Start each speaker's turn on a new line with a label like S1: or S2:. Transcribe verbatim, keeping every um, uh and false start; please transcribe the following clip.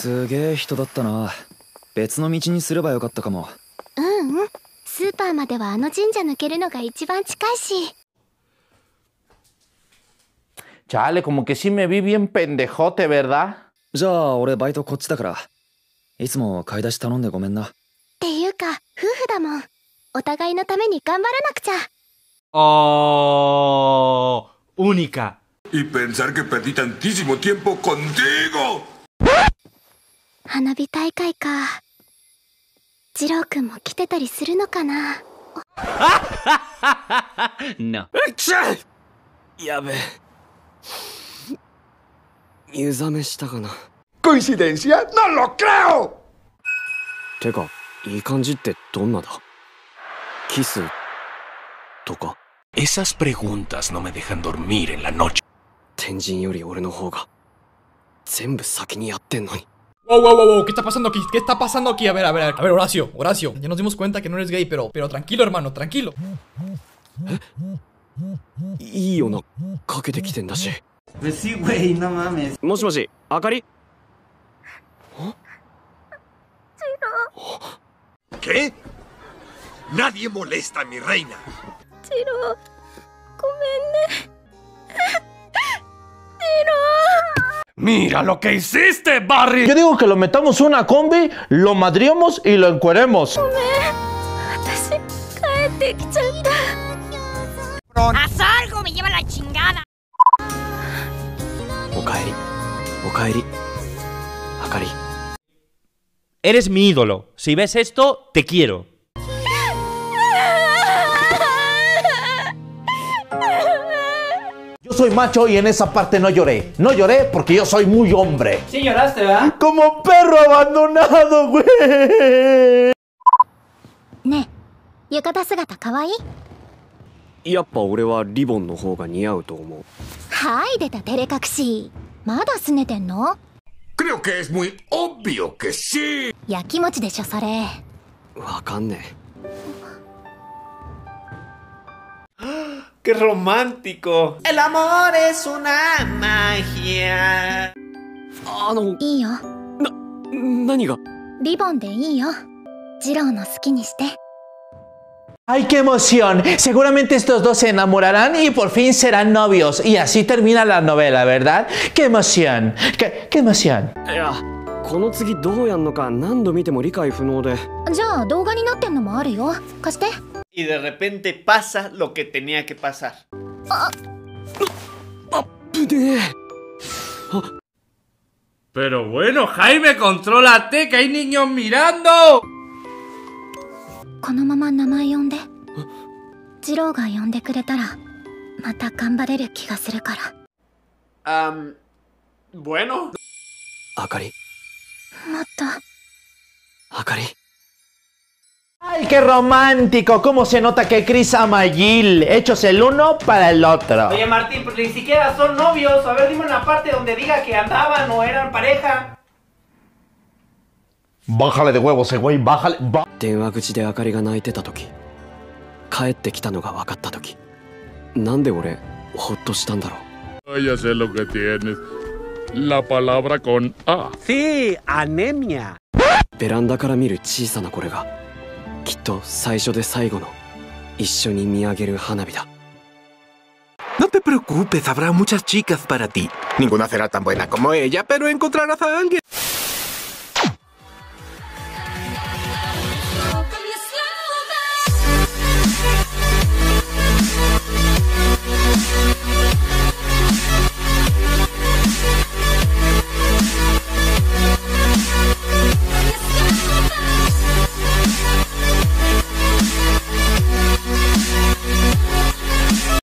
S1: すげえ人だったな。別の道にすればよかったかも。
S2: うんうん。スーパーまではあの神社抜けるのが一番近いし。
S3: Chale, como que sí me vi bien pendejote, ¿verdad?
S1: じゃあ俺バイトこっちだから、いつも買い出し頼んでごめんな。
S2: っていうか夫婦だもん。お互いのために頑張らなくちゃ。
S4: Oh, única.
S5: Y pensar que perdí tantísimo tiempo contigo.
S2: 花火大会か。ジロウくんも来てたりするのかな。
S4: No.
S6: やべえ。湯冷めしたかな。
S5: ¿Coincidencia? ¡No lo creo!
S6: てか、いい感じってどんなだ？キスとか。
S7: Esas preguntas no me dejan dormir en la noche.
S6: 天神より俺の方が全部先にやってんのに。
S8: Wow, wow, wow, wow, ¿qué está pasando aquí? ¿Qué está pasando aquí? A ver, a ver, a ver, Horacio, Horacio, ya nos dimos cuenta que no eres gay, pero, pero tranquilo, hermano, tranquilo.
S6: いいよな、かけてきてんだし。
S9: Pues sí, güey, no mames.
S6: もしもし、あかり？
S7: ¿Qué? Nadie molesta a mi reina.
S2: ジロウ、ごめんね。
S4: Mira lo que hiciste, Barry.
S3: Yo digo que lo metamos una combi, lo madriemos y lo encueremos.
S2: ごめん。私、帰ってきちゃった。
S10: ¡Haz algo! ¡Me lleva la chingada!
S6: おかえり、おかえり、あかり。
S4: Eres mi ídolo. Si ves esto, te quiero.
S3: Yo soy macho y en esa parte no lloré. No lloré porque yo soy muy hombre.
S9: Sí lloraste, ¿verdad?
S3: Como perro abandonado, güey.
S2: ねえ、浴衣姿かわいい？
S6: やっぱ俺はリボンの方が似合うと思う。
S2: はい、出た照れ隠し。まだ拗ねてんの？
S7: Creo que es muy obvio que sí.
S2: やきもちでしょ、それ。
S6: わかんねえ。
S4: ¡Qué romántico! El amor es una magia.
S6: あの、
S2: いいよ。
S6: な、何が？
S2: リボンでいいよ。ジロウの好きにして。
S3: ¡Ay, qué emoción! Seguramente estos dos se enamorarán y por fin serán novios. Y así termina la novela, ¿verdad? ¡Qué emoción! ¡Qué, qué emoción!
S6: いや、この次どうやんのか何度見ても理解不能で。
S2: じゃあ動画になってんのもあるよ。貸して。
S4: Y de repente pasa lo que tenía que pasar.
S2: あ、
S6: あぶねえ。
S4: Pero bueno, Jaime, contrólate, que hay niños mirando.
S2: このまま名前呼んで。ジロウが呼んでくれたらまた頑張れる気がするから。
S4: Um, bueno.
S6: あかり。
S2: もっと。
S6: あかり。
S3: ¡Ay, qué romántico! ¿Cómo se nota que Chris ama a Jill? Hechos el uno para el otro.
S9: Oye, Martín, pues ni siquiera son novios. A ver, dime una parte donde diga que andaban o eran pareja.
S3: Bájale de huevos, eh, güey, bájale. Ba
S6: 電話口であかりが泣いてた時、帰ってきたのが分かった時、なんで俺ホッとしたんだろう。
S7: Ya sé lo que tienes. La palabra con A.
S4: Sí, anemia.
S6: ベランダから見る小さなこれが、きっと最初で最後の一緒に見上げる花火だ。
S7: No te preocupes, habrá muchas chicas para ti. Ninguna será tan buena como ella, pero encontrarás a alguien.